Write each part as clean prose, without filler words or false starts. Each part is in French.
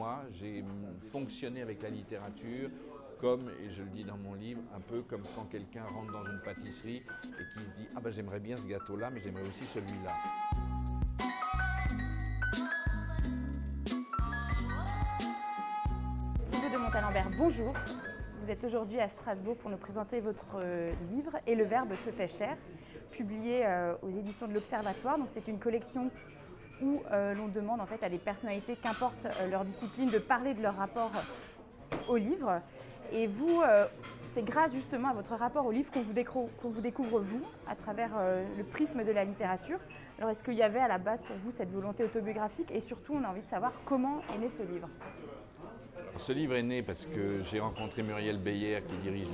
moi, j'ai fonctionné avec la littérature comme, et je le dis dans mon livre, un peu comme quand quelqu'un rentre dans une pâtisserie et qui se dit « Ah ben j'aimerais bien ce gâteau-là, mais j'aimerais aussi celui-là ». Thibaut de Montalembert, bonjour. Vous êtes aujourd'hui à Strasbourg pour nous présenter votre livre « Et le verbe se fait chair », publié aux éditions de l'Observatoire. Donc c'est une collection où l'on demande en fait à des personnalités, qu'importe leur discipline, de parler de leur rapport au livre. Et vous, c'est grâce justement à votre rapport au livre qu'on vous découvre vous, à travers le prisme de la littérature. Alors est-ce qu'il y avait à la base pour vous cette volonté autobiographique, et surtout on a envie de savoir comment est né ce livre? Ce livre est né parce que j'ai rencontré Muriel Beyer qui dirige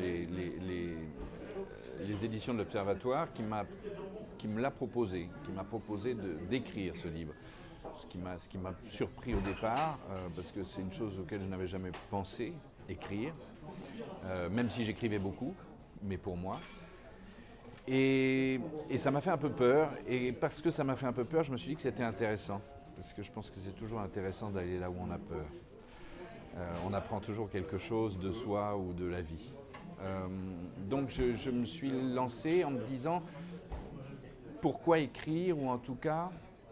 les éditions de l'Observatoire, qui me l'a proposé, d'écrire ce livre. Ce qui m'a surpris au départ, parce que c'est une chose auquel je n'avais jamais pensé, écrire, même si j'écrivais beaucoup, mais pour moi. Et ça m'a fait un peu peur, et parce que ça m'a fait un peu peur, je me suis dit que c'était intéressant, parce que je pense que c'est toujours intéressant d'aller là où on a peur. On apprend toujours quelque chose de soi ou de la vie. Donc je me suis lancé en me disant pourquoi écrire, ou en tout cas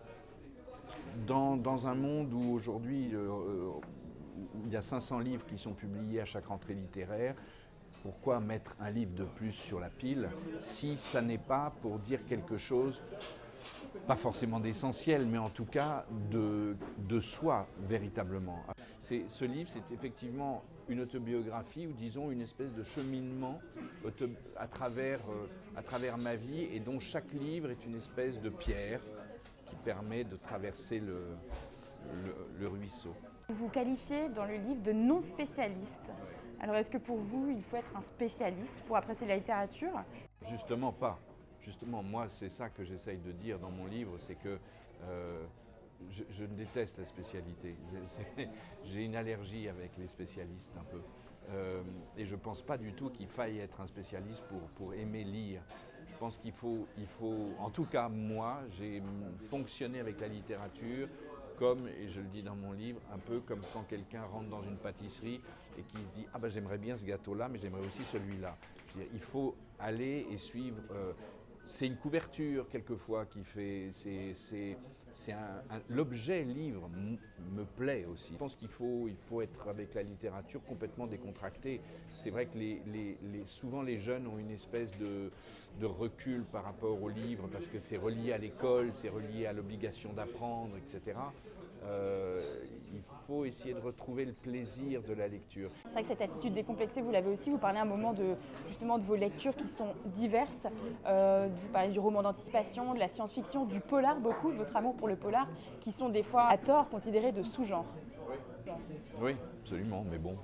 dans un monde où aujourd'hui il y a 500 livres qui sont publiés à chaque rentrée littéraire, pourquoi mettre un livre de plus sur la pile si ça n'est pas pour dire quelque chose, pas forcément d'essentiel, mais en tout cas de soi véritablement. Ce livre, c'est effectivement une autobiographie, ou disons une espèce de cheminement à travers ma vie, et dont chaque livre est une espèce de pierre qui permet de traverser le ruisseau. Vous qualifiez dans le livre de non spécialiste. Alors est-ce que pour vous, il faut être un spécialiste pour apprécier la littérature? Justement pas. Justement, moi, c'est ça que j'essaye de dire dans mon livre, c'est que je déteste la spécialité. J'ai une allergie avec les spécialistes un peu. Et je ne pense pas du tout qu'il faille être un spécialiste pour aimer lire. Je pense qu'il faut, en tout cas moi, j'ai fonctionné avec la littérature comme, et je le dis dans mon livre, un peu comme quand quelqu'un rentre dans une pâtisserie et qui se dit « Ah ben j'aimerais bien ce gâteau-là, mais j'aimerais aussi celui-là ». Il faut aller et suivre. C'est une couverture quelquefois qui fait, l'objet livre me plaît aussi. Je pense qu'il faut être avec la littérature complètement décontracté. C'est vrai que souvent les jeunes ont une espèce de recul par rapport au livre, parce que c'est relié à l'école, c'est relié à l'obligation d'apprendre, etc. Il faut essayer de retrouver le plaisir de la lecture. C'est vrai que cette attitude décomplexée, vous l'avez aussi. Vous parlez à un moment justement de vos lectures qui sont diverses. Vous parlez du roman d'anticipation, de la science-fiction, du polar, beaucoup, de votre amour pour le polar, qui sont des fois à tort considérés de sous-genre. Oui, absolument, mais bon,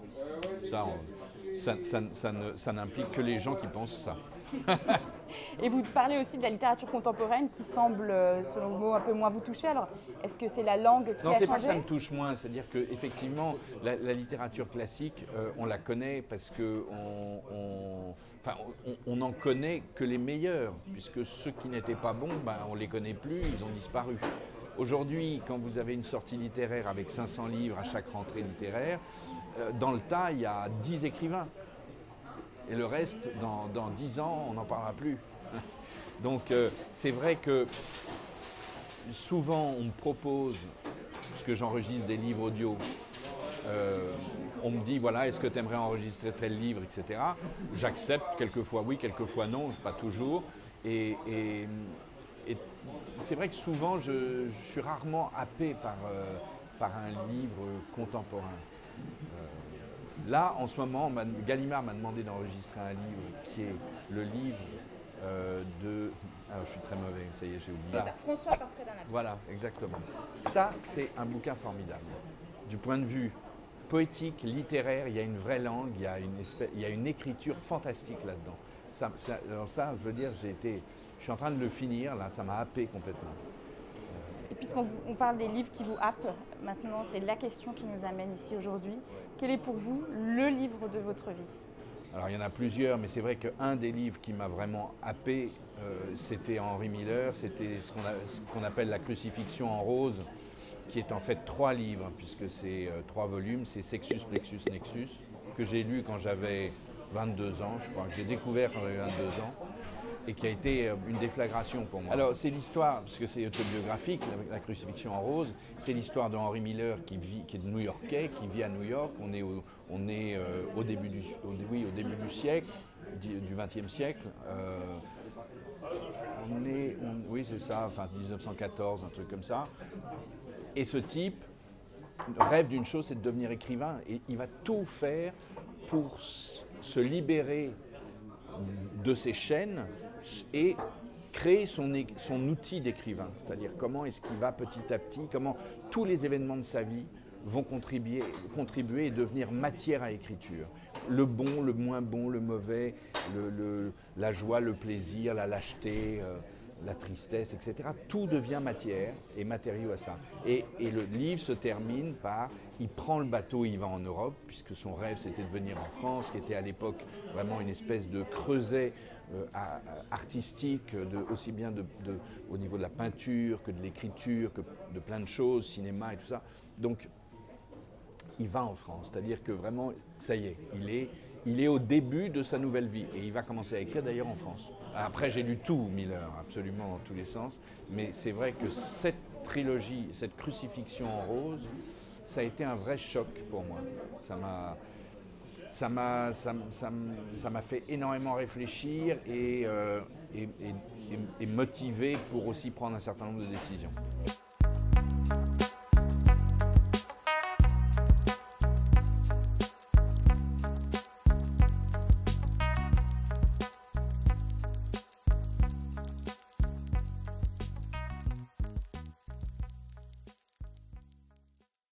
ça n'implique que les gens qui pensent ça. Et vous parlez aussi de la littérature contemporaine qui semble, selon le mot, un peu moins vous toucher. Alors, est-ce que c'est la langue qui a changé? Non, c'est pas que ça me touche moins, c'est-à-dire qu'effectivement, la littérature classique, on la connaît parce qu'on n'en connaît que les meilleurs, puisque ceux qui n'étaient pas bons, on ne les connaît plus, ils ont disparu. Aujourd'hui, quand vous avez une sortie littéraire avec 500 livres à chaque rentrée littéraire, dans le tas, il y a 10 écrivains. Et le reste, dans 10 ans, on n'en parlera plus. Donc c'est vrai que souvent on me propose, puisque j'enregistre des livres audio, on me dit voilà, est-ce que tu aimerais enregistrer tel livre, etc. J'accepte, quelquefois oui, quelquefois non, pas toujours. Et c'est vrai que souvent je suis rarement happé par un livre contemporain. Là, en ce moment, Gallimard m'a demandé d'enregistrer un livre qui est le livre de... Alors, je suis très mauvais, ça y est, j'ai oublié. C'est ça, François, portrait d'un absent. Voilà, exactement. Ça, c'est un bouquin formidable. Du point de vue poétique, littéraire, il y a une vraie langue, il y a une écriture fantastique là-dedans. Alors ça, je veux dire, je suis en train de le finir, là, ça m'a happé complètement. Et puisqu'on parle des livres qui vous happent, maintenant c'est la question qui nous amène ici aujourd'hui. Quel est pour vous le livre de votre vie? Alors il y en a plusieurs, mais c'est vrai qu'un des livres qui m'a vraiment happé, c'était Henri Miller, c'était ce qu'on appelle la crucifixion en rose, qui est en fait 3 livres, puisque c'est 3 volumes, c'est Sexus, Plexus, Nexus, que j'ai lu quand j'avais 22 ans, je crois, que j'ai découvert quand j'avais 22 ans, et qui a été une déflagration pour moi. Alors c'est l'histoire, parce que c'est autobiographique, la crucifixion en rose, c'est l'histoire de Henry Miller qui est New-Yorkais, qui vit à New York. On est au début du siècle, du XXe siècle. Oui c'est ça, enfin 1914, un truc comme ça. Et ce type rêve d'une chose, c'est de devenir écrivain, et il va tout faire pour se libérer de ses chaînes et créer son outil d'écrivain. C'est-à-dire comment est-ce qu'il va petit à petit, comment tous les événements de sa vie vont contribuer et devenir matière à écriture. Le bon, le moins bon, le mauvais, la joie, le plaisir, la lâcheté, la tristesse, etc. Tout devient matière et matériau à ça. Et le livre se termine par, il prend le bateau, il va en Europe, puisque son rêve c'était de venir en France, qui était à l'époque vraiment une espèce de creuset artistique, aussi bien au niveau de la peinture que de l'écriture, que de plein de choses, cinéma et tout ça. Donc il va en France, c'est-à-dire que vraiment, ça y est, il est au début de sa nouvelle vie et il va commencer à écrire d'ailleurs en France. Après, j'ai lu tout Miller, absolument dans tous les sens, mais c'est vrai que cette trilogie, cette crucifixion en rose, ça a été un vrai choc pour moi. Ça m'a fait énormément réfléchir et motiver pour aussi prendre un certain nombre de décisions.